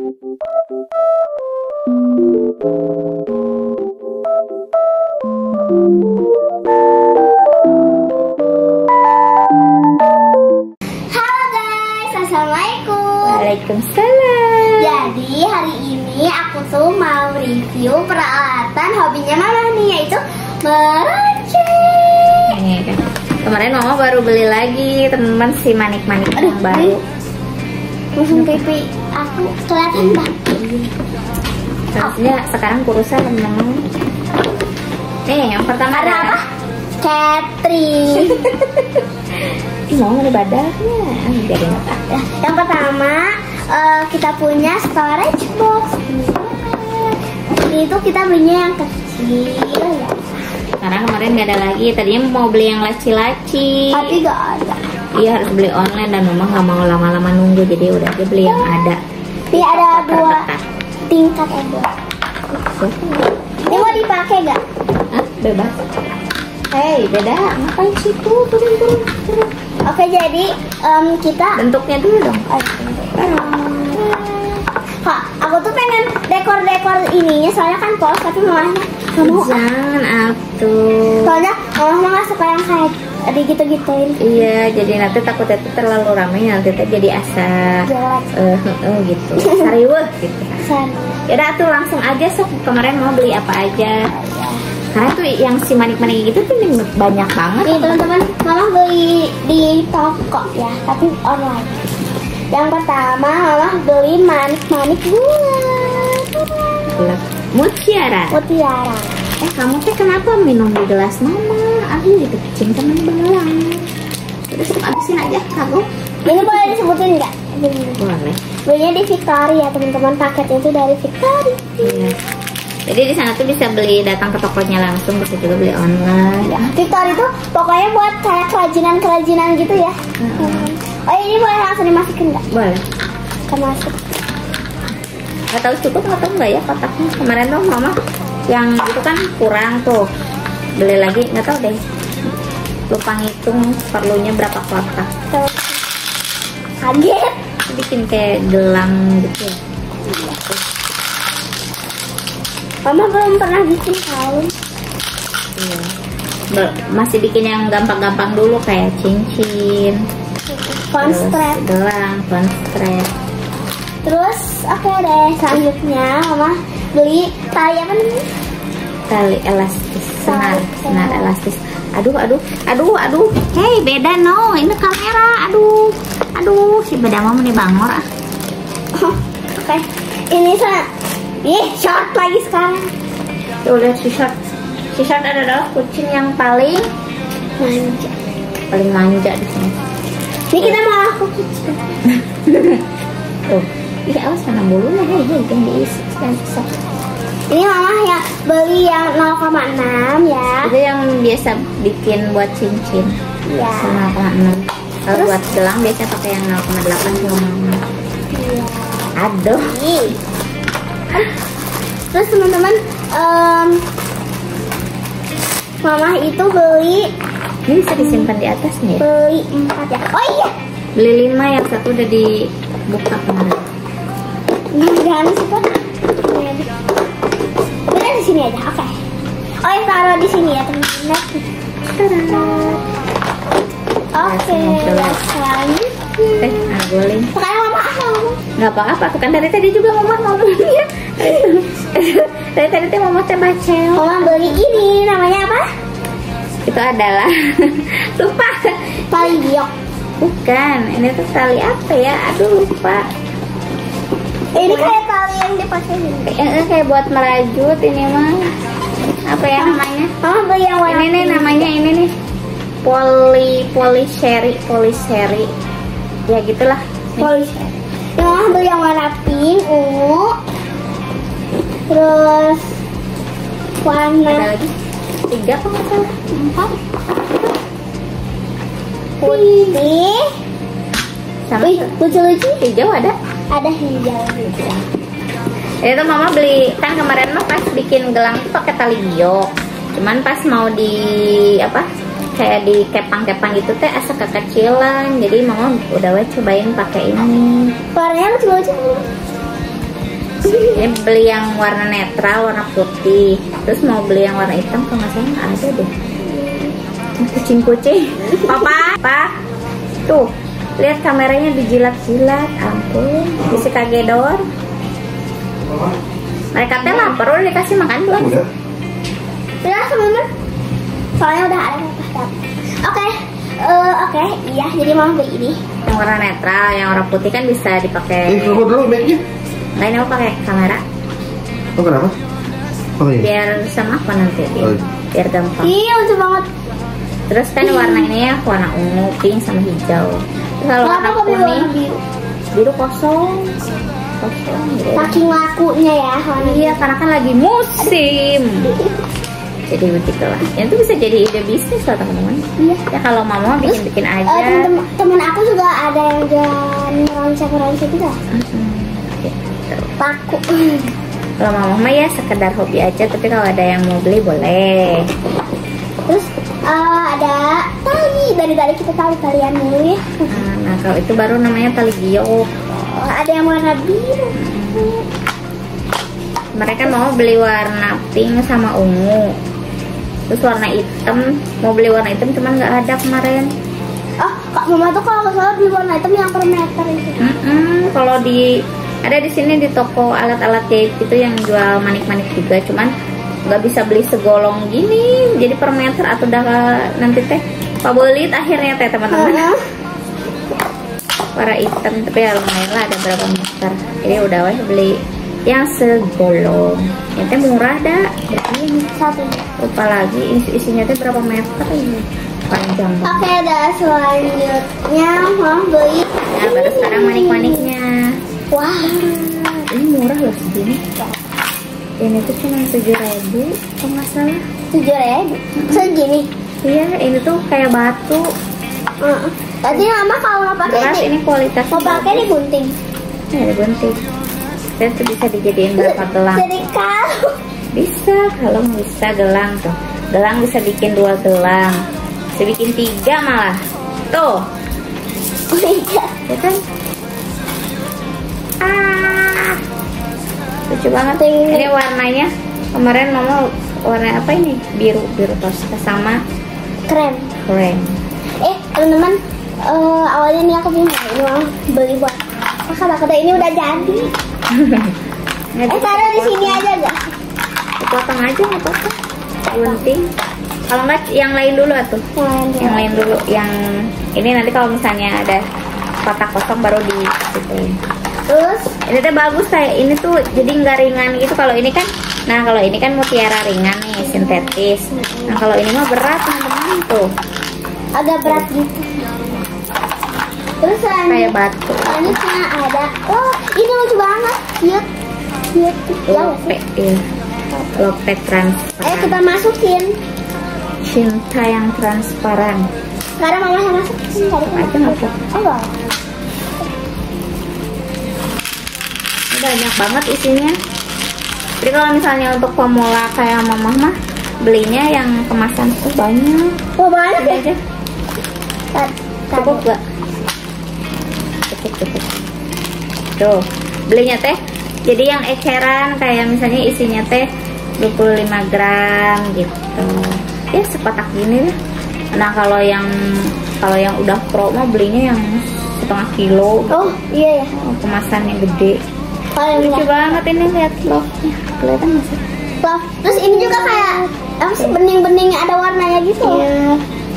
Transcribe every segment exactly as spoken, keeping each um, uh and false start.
Waalaikumsalam. Jadi hari ini aku tuh mau review peralatan hobinya mama nih, yaitu merancang. Nih kan. Kemarin mama baru beli lagi teman-teman si manik-manik yang baru. Langsung pipi aku kelihatan banget. Harusnya sekarang kurusan teman-teman. Nih yang pertama Ada apa? Catering. Ih, mau ada badannya. Jadi Ya, yang pertama eh, kita punya storage box. Itu kita belinya yang kecil ya. karena kemarin nggak ada lagi. Tadinya mau beli yang laci-laci. Tapi gak ada. Iya harus beli online dan mama nggak mau lama-lama nunggu, jadi udah aja beli yang ada. Ini ada dua Terdekat. tingkat ada. Ini mau dipakai gak? Hah? Bebas. Hei, beda. Ngapain sih tuh? Turun, turun, turun. Oke, jadi em, kita Bentuknya dulu dong. Kak, aku tuh pengen dekor-dekor ininya, soalnya kan polos, tapi mamanya nggak mau. Jangan atuh. Soalnya mama nggak suka yang kayak digitu-gituin. Iya, jadi nanti takutnya tuh terlalu ramai, nanti tuh jadi asa Jelek. eh eh, gitu. Sariweh gitu. San. Yaudah tuh langsung aja sok, kemarin mau beli apa aja. Karena tuh yang si manik-manik gitu tuh banyak banget. Nih teman-teman, mama beli di toko ya, tapi online. Yang pertama mama beli manik-manik bunga Mutiara. mutiara. Eh kamu teh kenapa minum di gelas mama? Aduh itu kucing temen belang. Udah sok habisin aja kamu. Ini boleh disebutin nggak? Boleh. Belinya di Victoria ya teman-teman, paketnya itu dari Victoria. Iya. Jadi di sana tuh bisa beli, datang ke tokonya langsung, bisa juga beli online. Ya, Victoria itu pokoknya buat kayak kerajinan-kerajinan gitu ya. Hmm. Oh ini boleh langsung dimasukin nggak? Boleh. Kita masuk. Gak tahu cukup atau enggak ya kotaknya. Kemarin tuh mama yang itu kan kurang tuh, beli lagi nggak tahu deh. Lupa ngitung perlunya berapa kotak. Tuh. Kaget. Bikin kayak gelang gitu. Mama belum pernah bikin kalung. Iya. Be- masih bikin yang gampang-gampang dulu kayak cincin, Phone terus strap. gelang, phone strap. Terus oke deh, selanjutnya mama beli tali apa namanya? Tali elastis, senar, Tali senar senar. elastis. Aduh, aduh, aduh, aduh. Hei, beda no, ini kamera. Aduh, aduh, si beda mau nih bangor ah. Oke, ini sana. Ih, short lagi sekarang. Tuh lihat si short. Si short adalah kucing yang paling Manja. paling manja di sini. Ini kita mau aku kucing. Tuh, ih awas mana bulunya, hei, hei, jangan diisi, jangan susah. Ini mama yang beli yang nol koma enam ya. Itu yang biasa bikin buat cincin. Iya. nol koma enam. Kalau Terus? buat gelang biasanya pakai yang nol koma delapan sama mama. Iya. Aduh. Nih. Terus teman-teman, em, mama itu beli Ini bisa disimpan di atas nih ya? beli empat ya. Oh iya. Beli lima, yang satu udah dibuka kemarin. Nah, jangan suka. Udah di sini aja, oke. Oh ya, taruh di sini ya teman-teman. Oke, Langsung selanjutnya. Eh, ah boleh. Pakai mama apa? Nggak apa-apa, tuh kan dari tadi juga mama ngomongnya. Dari tadi teh mama teh bacel. Mama beli ini, namanya apa? Itu adalah lupa. Tali biok. Bukan, ini tuh tali apa ya? Aduh lupa. Ini kayak tali yang dipakai ini. Eh, kayak buat merajut ini mah. Apa ya namanya? Mama beli yang warna Ini nih pink. namanya ini nih. Poli poliseri, poliseri. Ya gitulah. Nih. Polisi. Yang mama beli yang warna pink, ungu. Terus warna Ada lagi tiga apa nggak salah? empat. Putih. Sama Wih, lucu-lucu. hijau ada. Ada hijau juga. Itu mama beli kan kemarin mah pas bikin gelang itu pakai tali biok. Cuman pas mau di apa kayak di kepang-kepang gitu teh asa kekecilan. Jadi mama udah wes cobain pakai ini. Warnanya lucu-lucu. Ini beli yang warna netral, warna putih. Terus mau beli yang warna hitam, kalau nggak salah nggak ada deh. Kucing-kucing. Papa, Pak. Tuh, lihat kameranya dijilat-jilat. Ampun, bisa kagedor. Mereka teh lapar, udah dikasih makan belum? Udah. Udah teman-teman. Soalnya udah ada apa? Oke, eh, oke, iya. Jadi mau beli ini. Yang warna netral, yang warna putih kan bisa dipakai. Eh, keluar dulu mic-nya. Nah, ini mau pakai kamera. Oh, kenapa? Oh iya. Biar sama apa nanti? Oh, iya. Biar gampang. Iya, lucu banget. Terus kan warna ini ya warna ungu, pink sama hijau. Terus kalau warna Kenapa kok beli warna kuning, biru? biru kosong, kosong. Gitu. Saking lakunya ya. warna Iya, karena kan lagi musim. Jadi begitu lah. Itu bisa jadi ide bisnis lah teman-teman. Iya. Ya kalau mama bikin-bikin Eh, aja. temen, temen aku juga ada yang jualan ronsen-ronsen juga. Mm-mm. Gitu. Laku. Kalau mama mah ya sekedar hobi aja, tapi kalau ada yang mau beli boleh. Terus eh, ada tali. Dari tadi kita tahu talian dulu ya. Nah, nah kalau itu baru namanya tali giok. Oh, ada yang warna biru. Mereka mau beli warna pink sama ungu. Terus warna hitam, mau beli warna hitam cuman nggak ada kemarin. Oh, Kak Mama tuh kalau nggak salah beli warna hitam yang per meter itu. Mm-mm, kalau di ada di sini di toko alat-alat jahit itu yang jual manik-manik juga, cuman nggak bisa beli segolong gini, jadi per meter atau udah nanti teh pabelit akhirnya teh teman-teman. Warna hitam tapi ya lumayan lah, ada berapa meter. Jadi udah weh beli yang segolong. Ini teh murah dah. Ini Satu. lupa lagi isi isinya teh berapa meter ini. Panjang banget. Oke, dah selanjutnya mau beli. Nah, baru sekarang manik-maniknya. Wah, Ini murah loh segini. Ini tuh cuma tujuh ribu, kalau nggak salah. tujuh ribu. Segini. Iya, ini tuh kayak batu. Heeh. Tadi Mama kalau mau pakai Beras di- ini kualitas. mau pakai di gunting. Ini ada gunting. Dan tuh bisa dijadiin berapa gelang? Jadi kalau Bisa, kalau bisa gelang tuh. Gelang bisa bikin dua gelang. Bisa bikin tiga malah. Tuh, oh iya. ya kan? Ah, lucu banget. Ini warnanya kemarin mama warna apa ini? Biru, biru toska sama Krem. krem. Eh, teman-teman, eh, awalnya nih aku bingung ini mau beli buat kakak-kakak ini udah jadi. Eh, taruh di sini aja gak? Potong aja nggak apa-apa. Gunting. Kalau nggak yang lain dulu atuh. Yang lain dulu. Yang ini nanti kalau misalnya ada kotak kosong baru di situ. Terus Ini tuh bagus kayak ini tuh jadi nggak ringan gitu. Kalau ini kan, nah kalau ini kan mutiara ringan nih sintetis. Nah kalau ini mah berat teman-teman tuh. agak berat gitu. Terus Kayak selanjutnya batu. selanjutnya ada, oh ini lucu banget, cute, cute, ya nggak Lope, sih? iya. Lope Eh transparan. kita masukin. Cinta yang transparan. Sekarang Mama yang masukin. Tadi kan Aja nggak apa. Oh nggak. Ini banyak banget isinya. Jadi kalau misalnya untuk pemula kayak mama mah belinya yang kemasan tuh banyak. Oh banyak Ini ya. aja. Tad- Cukup tadi. gak? Cukup cukup. Tuh belinya teh. Jadi yang eceran kayak misalnya isinya teh dua puluh lima gram gitu. Ya sekotak gini lah. Nah kalau yang kalau yang udah pro mah belinya yang setengah kilo. Oh iya ya. Oh, kemasannya gede. Kalau yang Lucu enggak. banget ini lihat love-nya. Kelihatan nggak sih? Wah, terus ini juga kayak apa sih bening-beningnya ada warnanya gitu. Iya.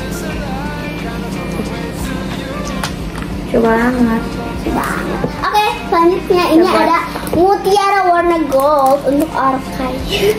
Lucu banget. Banget. Oke, selanjutnya ini Coba. ada mutiara warna gold untuk orkai.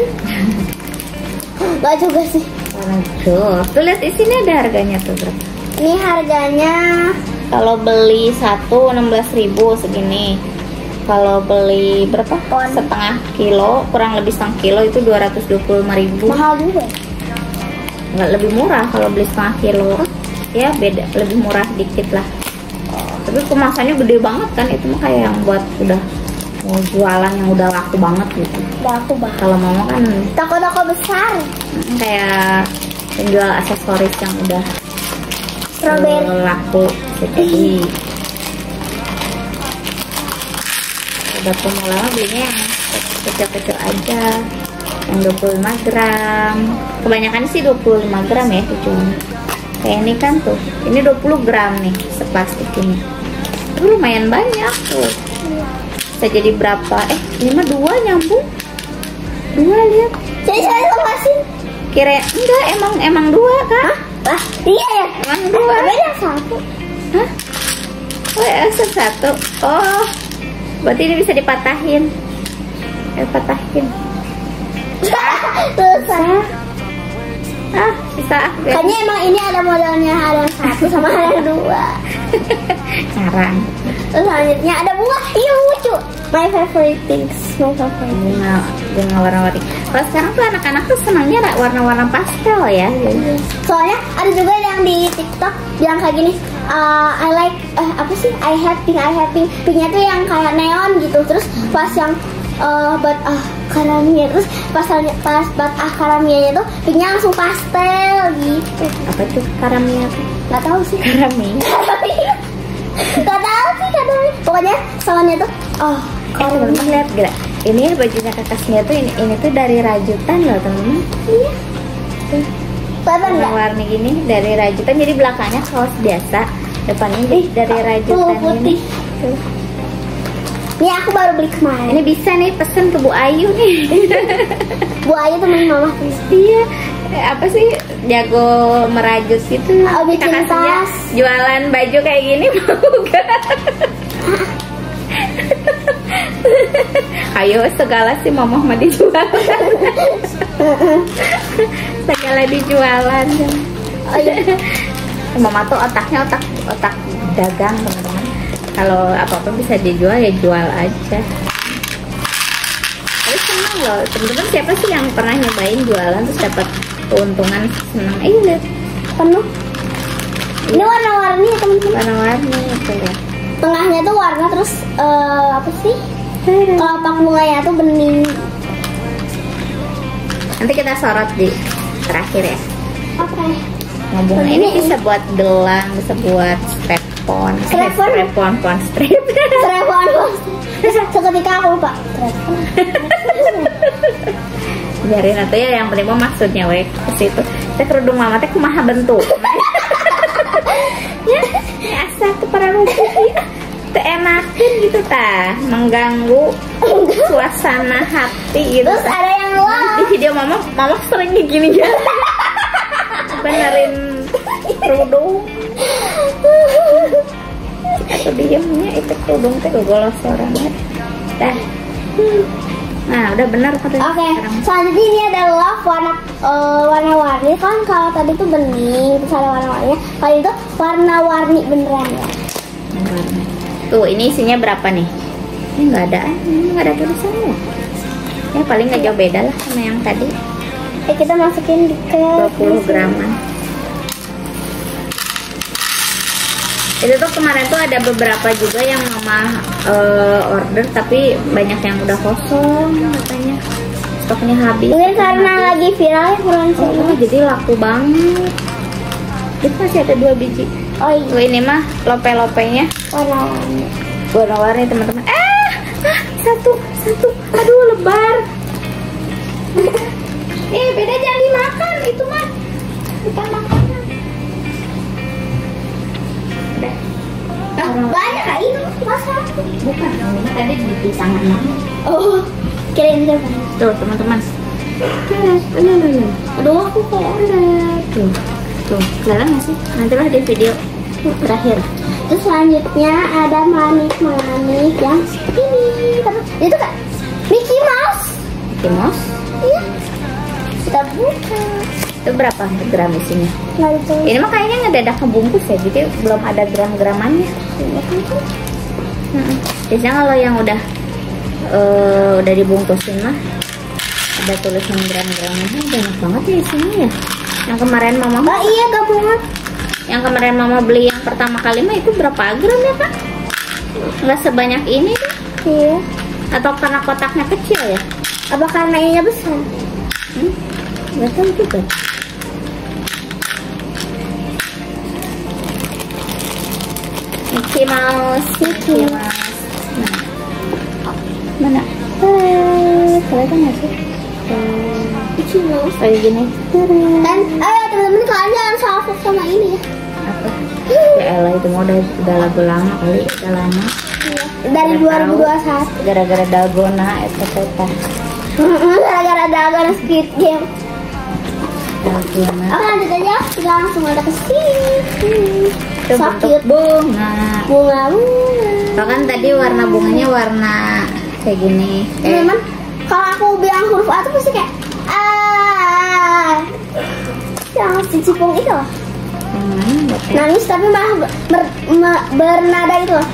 Gak juga sih. Warna gold. Tuh lihat di sini ada harganya tuh berapa? Ini harganya Kalau beli satu enam belas ribu segini. Kalau beli berapa? Pon. Setengah kilo, kurang lebih setengah kilo itu dua ratus dua puluh lima ribu. mahal juga. Nggak lebih murah kalau beli setengah kilo. Ya beda, lebih murah dikit lah. Tapi kemasannya gede banget kan, itu mah kayak yang buat udah mau jualan yang udah laku banget gitu. Udah aku banget. Kalau mama kan Toko-toko besar. mm, kayak penjual aksesoris yang udah Strawberry. eh, laku jadi udah pemula mah belinya yang kecil-kecil aja. Yang dua puluh lima gram. Kebanyakan sih dua puluh lima gram ya cucunya. Kayak ini kan tuh. Ini dua puluh gram nih seplastik ini. Tapi lumayan banyak tuh. Bisa jadi berapa? Eh, ini mah dua nyambung. Dua lihat. Jadi saya lepasin. Kira enggak, emang emang dua kan? Lah, iya ya. Emang dua. Beda satu. Hah? Oh, ya, satu. Oh, berarti ini bisa dipatahin. Eh, patahin. Susah. Ah, bisa. Kayaknya emang ini ada modelnya, ada yang satu sama ada yang dua. Sekarang Terus selanjutnya ada bunga. Iya lucu. My favorite things. My favorite. bunga bunga warna-warni. Kalau sekarang tuh anak-anak tuh senangnya warna-warna pastel ya. Soalnya ada juga yang di TikTok bilang kayak gini. Uh, I like eh, apa sih? I have pink, I have pink. Pinknya tuh yang kayak neon gitu. Terus pas yang uh, bat ah karamia, terus pas pas bat ah karamianya tuh pinknya langsung pastel gitu. Apa tuh karamia? Gak tahu sih. Karamia. Gak tahu sih kadang. Pokoknya soalnya tuh oh Eh, teman-teman lihat gak? Ini ya bajunya kakaknya tuh ini ini tuh dari rajutan loh teman-teman. iya. Tuh. Kelihatan nggak? Warna gini dari rajutan, jadi belakangnya kaos biasa, depannya deh dari rajutan tuh, putih. ini. Tuh. Ini aku baru beli kemarin. Ini bisa nih pesen ke Bu Ayu nih. Bu Ayu temen mama. Iya, apa sih jago merajut gitu. Oh, bikin Kakaknya tas. jualan baju kayak gini mau gak? Ayo segala sih mama mah dijualan. Segala dijualan. Oh iya. Mama tuh otaknya otak otak dagang teman-teman. Kalau apa-apa bisa dijual ya jual aja. Tapi seneng loh teman-teman. Siapa sih yang pernah nyobain jualan terus dapat keuntungan seneng? Eh lihat Penuh. Ini warna-warni ya teman-teman. warna-warni itu ya. Tengahnya tuh warna terus eh, apa sih? Kelopak bunganya tuh bening. Nanti kita sorot di terakhir ya. Oke. Ngomong Ini- ini bisa buat gelang, bisa buat strap-on, eh, Strap-on? strap-on, pon strap. Serepon bos. Seketika aku lupa. Biarin atau ya yang penting mah maksudnya wek ke situ. Teh kerudung mama teh kumaha bentuk. Ya, ini asa tuh para rugi. Teu enakeun gitu tah, mengganggu suasana hati gitu. Terus tah. ada yang luar. Di video mama, mama sering kayak gini ya. Benerin kerudung. Atau diemnya itu kerudung teh golos orangnya. Dah. Nah, udah benar katanya. Oke, sekarang. selanjutnya ini ada love warna eh, warna-warni kan. Kalau tadi tuh bening, terus ada warna-warninya. Kalau itu warna-warni beneran ya. Warna. Tuh, ini isinya berapa nih? Ini nggak ada, ini nggak ada tulisannya. Ya paling nggak jauh beda lah sama yang tadi. Eh kita masukin di ke dua puluh graman. Itu tuh kemarin tuh ada beberapa juga yang mama eh, order tapi banyak yang udah kosong katanya. Stoknya habis. Mungkin karena lagi viral ya kurang Oh, oh, jadi laku banget. Itu masih ada dua biji. Oh iya, Tuh ini mah lope-lopenya warna-warni. warna-warni teman-teman. Ah, ah, satu, satu. Aduh, lebar. Eh, beda jangan dimakan itu mah. Bukan makanan. Udah. Ah, banyak kak ini masa? Bukan, ini tadi di tangan mama. Oh, kirain siapa? Tuh, teman-teman. Lihat, lihat, lihat. Aduh aku kayak Lihat. Tuh, tuh. Kelihatan nggak sih? Nantilah di video terakhir. Terus selanjutnya ada manik-manik yang ini. Tapi itu kan Mickey Mouse. Mickey Mouse. Iya. Kita buka. Itu berapa gram isinya? Nggak ditulis. Ini mah kayaknya ngedadak ngebungkus ya, jadi belum ada gram-gramannya. Hmm. Biasanya kalau yang udah eh, udah dibungkusin mah ada tulisan gram-gramnya. Banyak banget ya isinya ya. Yang kemarin mama Oh iya gabungan. yang kemarin mama beli yang pertama kali mah itu berapa gram ya kak? Nggak sebanyak ini tuh. Iya. Atau karena kotaknya kecil ya? Apa karena ininya besar? Hmm? Nggak tahu juga. Mickey Mouse, Mickey Mouse. Nah, mana? Eh, tuh, kelihatan nggak sih? Tuh, kayak gini. Dan ayo teman-teman kalian jangan salfok sama ini ya. Apa? Ya elah itu mau udah, udah lagu lama kali, udah lama. Iya. Dari dua ribu dua puluh satu. Gara-gara dalgona eta eta. Gara-gara Dalgona Squid Game. Dalgona. Oke lanjut aja, kita langsung ada ke sini. Itu bentuk bunga. Bunga bunga. Bahkan tadi warna bunganya warna kayak gini. Eh, Teman-teman, kalau aku bilang huruf A tuh pasti kayak ah. Yang si cipung itu loh. yang mana? Nggak tahu. Nangis tapi malah ber, ber- me- bernada itu loh.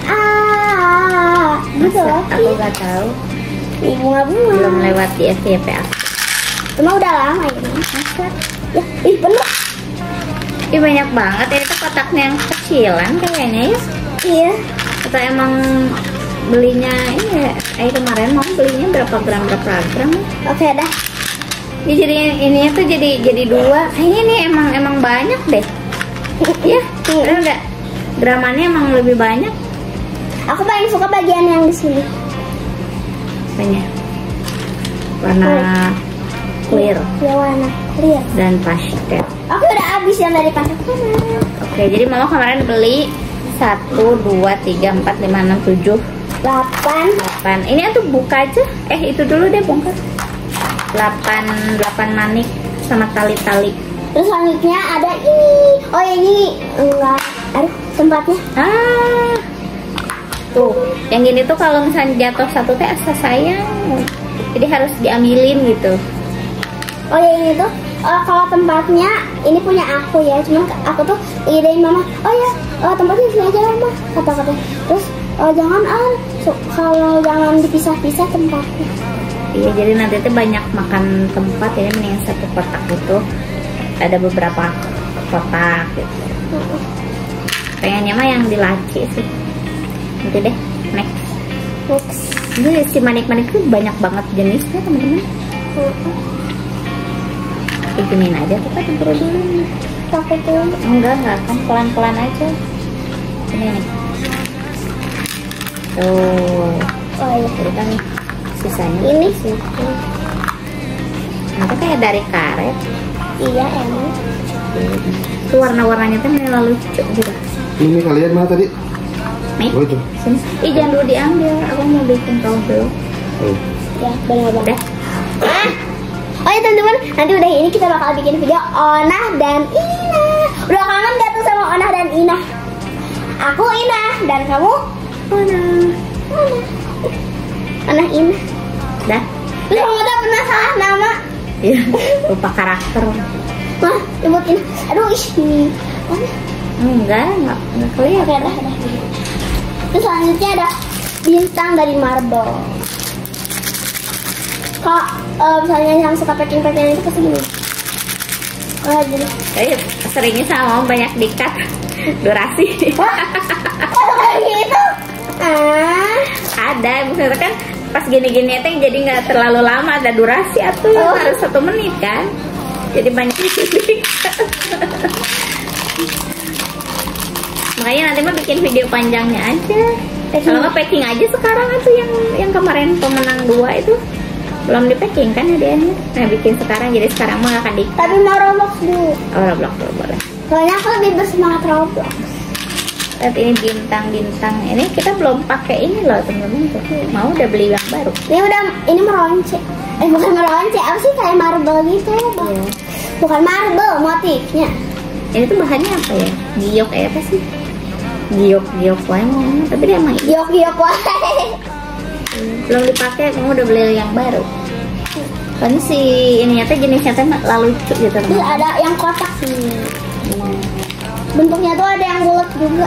Ah, gitu Masa? loh. Aku nggak tahu. Ih, bunga-bunga. Belum lewat di F Y P aku. Cuma udah lama ini. Masa? Ya, ih penuh. Ih banyak banget ya, itu kotaknya yang kecilan kayaknya ya. Iya. Atau emang belinya ini ya, eh kemarin mau belinya berapa gram berapa gram ya? Oke dah. Ya, jadi ininya tuh jadi jadi dua. Kayaknya ini emang emang banyak deh. Ya, udah enggak. Gramannya emang lebih banyak. Aku paling suka bagian yang di sini. Banyak. Warna clear Ya warna clear. dan pastel. Aku udah habis yang dari pasar. Oke, jadi mama kemarin beli satu, dua, tiga, empat, lima, enam, tujuh, Delapan. delapan. Ini tuh buka aja. Eh itu dulu deh bongkar. Delapan, delapan manik sama tali-tali. Terus selanjutnya ada ini. Oh yang ini enggak. Aduh tempatnya. Ah, tuh, yang gini tuh kalau misalnya jatuh satu teh asa sayang, jadi harus diambilin gitu. Oh yang ini tuh. Oh, kalau tempatnya ini punya aku ya. Cuman aku tuh idein mama. Oh ya, oh, tempatnya di sini aja mama. Kata-kata. Terus oh, jangan ah. So, kalau jangan dipisah-pisah tempatnya. Iya, jadi nanti tuh banyak makan tempat ya, mending satu kotak itu ada beberapa kotak gitu. Pengennya mah yang di laci sih. Nanti deh, next. Next. Ini si manik-manik tuh banyak banget jenisnya teman-teman. Bikinin aja tuh kan buru dulu. Pakai tuh. Enggak, enggak kan pelan-pelan aja. Ini nih. Tuh. Oh iya. Jadi kan sisanya Ini sih. Nanti kayak dari karet. iya emang. Itu warna-warnanya tuh malah lucu gitu. Ini kalian mana tadi? Nih, Oh itu. sini. Ih jangan dulu diambil. Aku mau bikin kau dulu. Oh. Ya benar Udah. banget. Ah. Oh ya teman-teman, nanti udah ini kita bakal bikin video Onah dan Ina. Udah kangen gak tuh sama Onah dan Ina? Aku Ina dan kamu Onah. Onah. Onah Ina. Dah. Lu kamu tak pernah salah nama? Iya. Lupa karakter. Mah, nyebut Ina. Aduh, ih. Onah. Enggak, enggak, enggak Oke, kelihatan. dah, dah. Terus selanjutnya ada bintang dari marble. Kalau uh, misalnya yang suka packing-packing itu pasti gini. Oh, jadi. Eh, seringnya sama banyak dikat durasi. Wah, kok kayak gitu? Ah, Ada, misalnya kan pas gini-gini teh jadi nggak terlalu lama, ada durasi atau Oh. harus satu menit kan. Jadi banyak dikat. Makanya nanti mah bikin video panjangnya aja. Kalau nggak packing aja sekarang itu yang yang kemarin pemenang dua itu belum di packing kan hadiahnya. Nah bikin sekarang, jadi sekarang mah akan di. tapi mau Roblox dulu. Oh Roblox dulu boleh. Soalnya aku lebih bersemangat Roblox. Lihat ini bintang-bintang. Ini kita belum pakai ini loh teman-teman. Mau udah beli yang baru. Ini udah, ini meronce. Eh bukan meronce, apa sih kayak marble gitu? Iya. Bukan marble motifnya. Ini tuh bahannya apa ya? Giok eh apa sih? Giok giok wae ngomongnya. Tapi dia emang Giok giok wae. belum dipakai, kamu udah beli yang baru. Kan si ininya teh jenisnya teh lalu lucu gitu Terus teman. ada yang kotak sih. Bentuknya tuh ada yang bulat juga.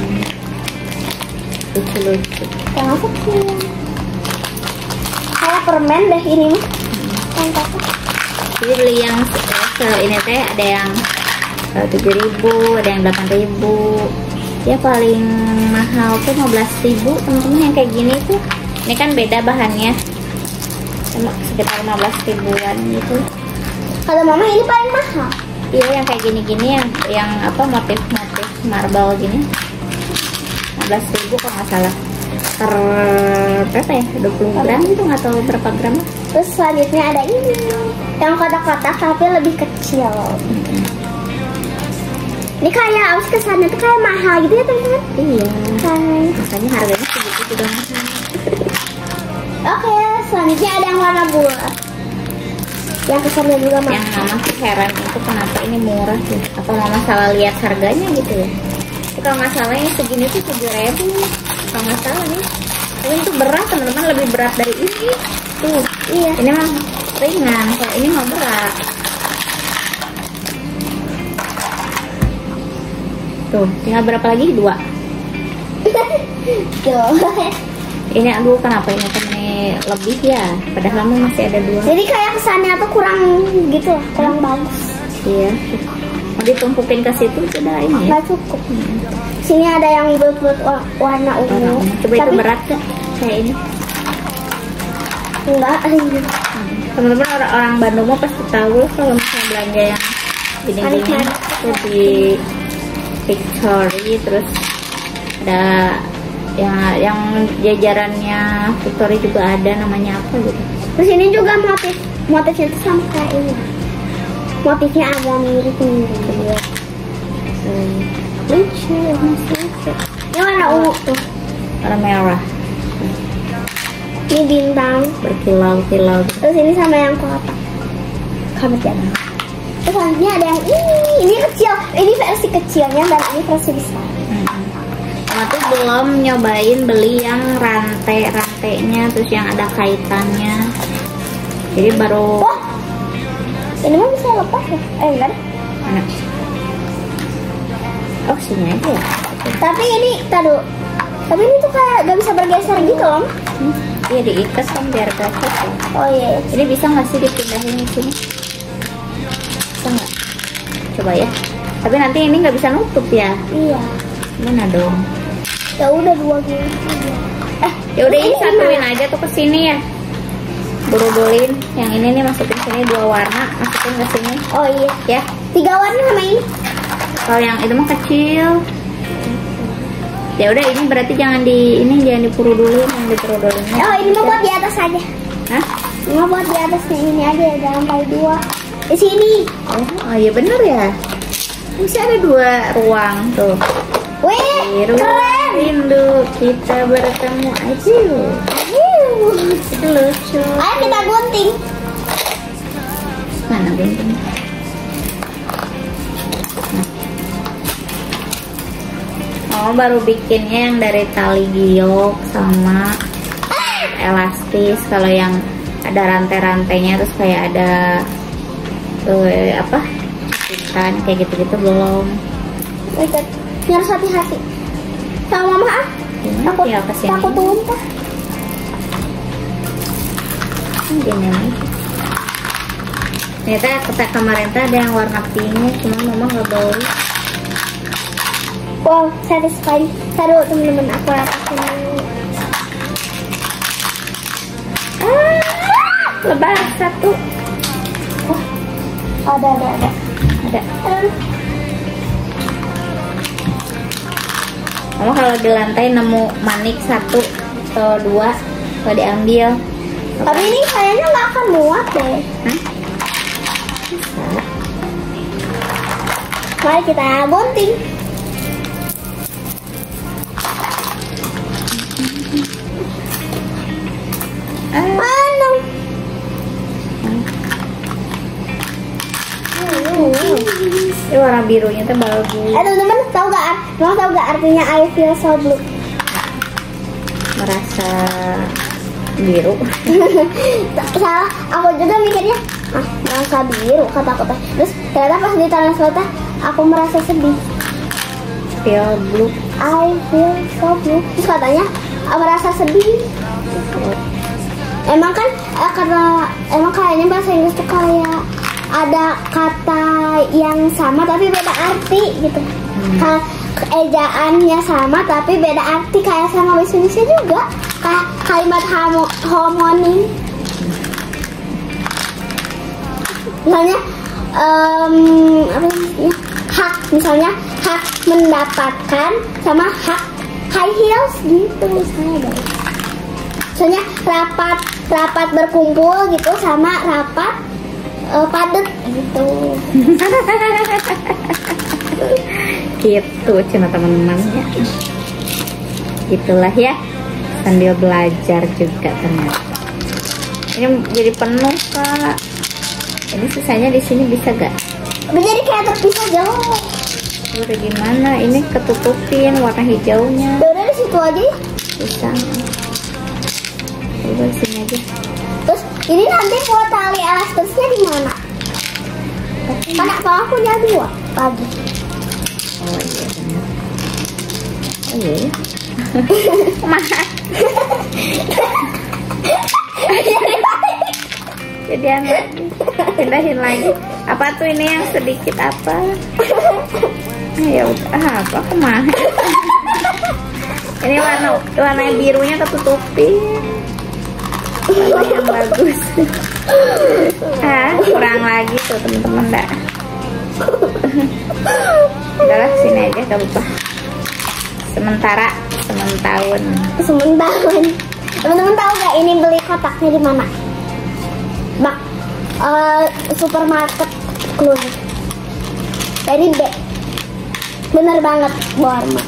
Lucu lucu. Yang apa sih? Kayak permen deh ini mah. Yang kotak. Jadi beli yang se ini teh ada yang tujuh ribu, ada yang delapan ribu. Ya paling mahal tuh lima belas ribu teman-teman yang kayak gini tuh. Ini kan beda bahannya. Cuma sekitar lima belas ribuan gitu. Kata mama ini paling mahal. Iya yang kayak gini-gini yang yang apa motif-motif marble gini lima belas ribu kalau nggak salah. per berapa ya? dua puluh gram itu nggak tahu berapa gram. Terus selanjutnya ada ini yang kotak-kotak tapi lebih kecil. Hmm. Ini kayak apa sih, kesannya tuh kayak mahal gitu ya teman-teman. Iya. Hai. Makanya harganya segitu juga mahal. Oke, selanjutnya ada yang warna bulat. Yang kesannya juga mahal. Yang mama sih heran itu kenapa ini murah sih? Apa mama salah lihat harganya gitu ya? Tapi kalau nggak salah yang segini tuh tujuh ribu. Kalau nggak salah nih. Tapi itu berat teman-teman, lebih berat dari ini. Tuh, Iya. ini mah ringan. Kalau ini mah berat. Tuh, tinggal berapa lagi? Dua. Tuh. Ini aduh kenapa ini ini lebih ya? Padahal mah masih ada dua. Jadi kayak kesannya tuh kurang gitu lah, kurang bagus. Iya. Mau ditumpukin ke situ sudah ini ya? Nggak cukup. Sini ada yang bulat-bulat wa- warna ungu. Coba itu Tapi berat gak? Kayak ini. enggak. Teman-teman orang-orang Bandung mah pasti tahu lah kalau misalnya belanja yang gini-gini Manis-manis. itu di Victory, terus ada yang yang jajarannya Victory juga ada, namanya apa gitu. Terus ini juga motif motifnya tuh sama kayak ini. Motifnya agak mirip-mirip. Hmm. Lucu, masih lucu. Ini warna ungu tuh. Warna merah Ini bintang. berkilau-kilau. Terus ini sama yang kotak. Kamu jangan. Terus selanjutnya ada yang ini. Ini kecil. Ini versi kecilnya dan ini versi besar. Mama tuh belum nyobain beli yang rantai-rantainya, terus yang ada kaitannya. Jadi baru. Wah, ini mah bisa lepas ya? Eh enggak deh. Mana? Oh sini aja ya. Tapi ini, taruh. Tapi ini tuh kayak gak bisa bergeser gitu loh. Hmm. Iya diikat kan biar gak cocok. Oh iya. Ini bisa nggak sih dipindahin di sini? Bisa nggak? Coba ya. Tapi nanti ini nggak bisa nutup ya. Iya. Gimana dong? Ya udah dua gitu. Eh, Ya udah ini ini satuin gimana? aja tuh ke sini ya. Borobolin. Yang ini nih masukin sini dua warna, masukin ke sini. Oh iya. Ya. Tiga warna sama ini. Kalau yang itu mah kecil. Ya udah ini berarti jangan di ini jangan dipurudulin, yang dipurudulin. Oh ini mah buat di atas aja. Hah? Ini mah buat di atasnya ini aja, jangan sampai dua. Di sini. Oh, oh iya bener ya. Bisa ada dua ruang tuh. Wih, Biru keren. rindu kita bertemu aja. Ayo. Itu lucu. Ayo kita gunting. Mana gunting? Oh baru bikinnya yang dari tali giok sama elastis. Kalau yang ada rantai-rantainya terus kayak ada eh, apa? Ikan kayak gitu-gitu belum. Lihat, ini harus hati-hati. Sama mama ah. Gimana Takut, ya kesini? takut tumpah. Gini aja. Ternyata kata kemarin tuh ada yang warna pink, cuma mama nggak beli. Wow, satisfying. Taruh teman-teman aku ratakan dulu. Ah, lebar satu. Oh, ada, ada, ada. Ada. Aduh. Mama kalau di lantai nemu manik satu atau dua, kalau diambil. Tapi ini kayaknya nggak akan muat deh. Hah? Mari kita gunting. Ah, Anu. ini warna birunya tuh bagus. Eh teman-teman tahu gak? Mau tahu gak artinya I feel so blue? Merasa biru. Salah, aku juga mikirnya ah merasa biru kata aku teh. Terus ternyata pas di translate aku merasa sedih. Feel blue. I feel so blue. Terus katanya ah, merasa sedih. Emang kan eh, karena emang kayaknya bahasa Inggris tuh kayak ada kata yang sama tapi beda arti gitu. Hmm. Ka- Ejaannya sama tapi beda arti kayak sama bahasa Indonesia juga. Kayak kalimat homo- homonim. Misalnya em, apa namanya? Hak, misalnya hak mendapatkan sama hak high heels gitu saya guys. Soalnya rapat rapat berkumpul gitu sama rapat uh, padet gitu. Gitu cina teman-temannya. Gitulah ya, sambil belajar juga ternyata. Ini jadi penuh kak. Ini sisanya di sini bisa gak? Udah jadi kayak terpisah jauh. Udah gimana? Ini ketutupin warna hijaunya. Udah di situ aja ya. Bisa. Udah sini aja. Terus ini nanti buat tali elastisnya di mana? Karena kalau aku punya dua lagi. Oh iya benar. Oh iya. Mahal. Jadian lagi. Pindahin lagi. Apa tuh ini yang sedikit apa? Ya udah, ah, apa kemana? Ini warna warna birunya ketutupin. Warna yang bagus. Ah, kurang lagi tuh teman-teman dah. Udahlah sini aja gak apa-apa. Sementara sementahun. Sementahun. Teman-teman tahu gak ini beli kotaknya di mana? Bak, uh, supermarket keluar. Dari B. Bener banget, Borma.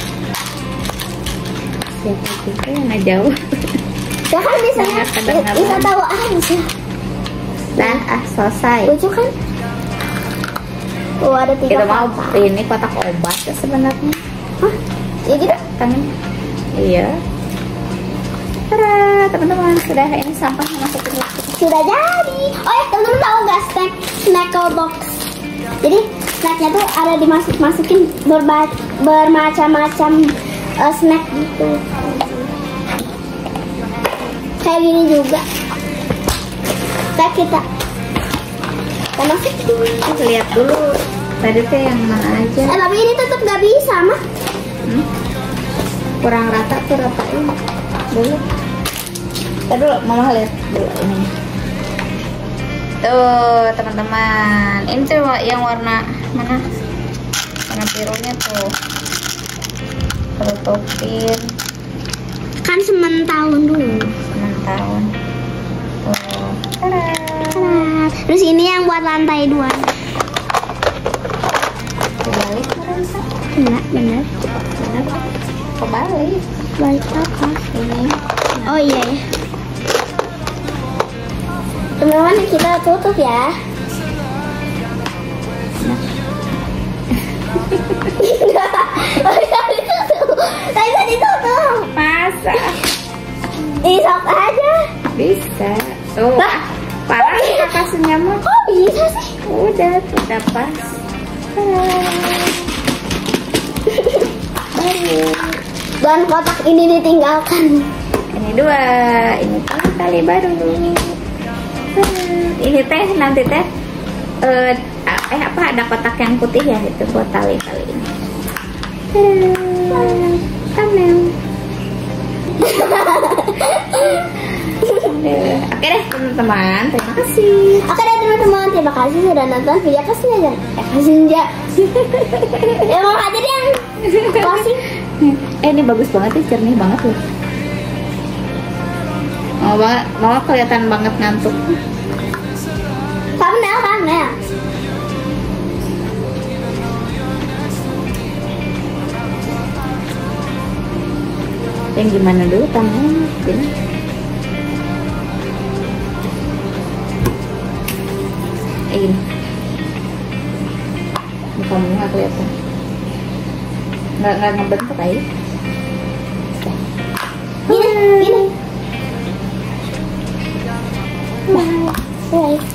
Siapa juga yang nggak jauh? Ya kan biasanya bisa tahu aja. Dah, ah selesai. Lucu kan? Oh, ada tiga Kita mau kotak. ini kotak obat ya sebenarnya. Hah? Ya gitu? Tangan. Iya. Tada, teman-teman sudah ini sampah masukin lagi. Sudah jadi. Oh ya, teman-teman tahu nggak snack snackle box? Jadi snacknya tuh ada dimasuk masukin berba bermacam-macam uh, snack gitu. Kayak gini juga. Kayak kita. Kita masukin. Lihat dulu. Tadi tuh yang mana aja? Eh tapi ini tetap nggak bisa mah. Hmm? Kurang rata tuh ratain dulu. Kita dulu, mama lihat dulu ini. Tuh teman-teman, ini tuh yang warna mana? Warna birunya tuh. Tutupin. Kan sementahun dulu. Sementahun. Tuh. Tada. Tada. Terus ini yang buat lantai dua. Kebalik merasa. Enggak, benar. Benar. Kebalik. Balik apa? Ini. Oh iya ya. Teman-teman kita tutup ya. Bisa ditutup. Bisa ditutup. Masa? Isok aja. Bisa. Tuh. Bah. Parah kakak senyum. Kok bisa sih? Udah, udah pas. Baru. Dan kotak ini ditinggalkan. Ini dua, ini tali tali baru. Ini teh nanti teh eh, eh apa ada kotak yang putih ya itu buat tali tali ini. Tamel. Oke deh teman-teman, terima kasih. Oke deh teman-teman, terima kasih sudah nonton video kasih aja. Eh kasih aja. Ya mau aja deh yang closing. Eh ini bagus banget ya, jernih banget loh. Mau banget, mau kelihatan banget ngantuk. Thumbnail, thumbnail. Yang gimana dulu tangannya? Gini. Eh gini. Muka-muka nggak kelihatan. Nggak nggak ngebentuk aja. Gini, gini. Bye. Bye.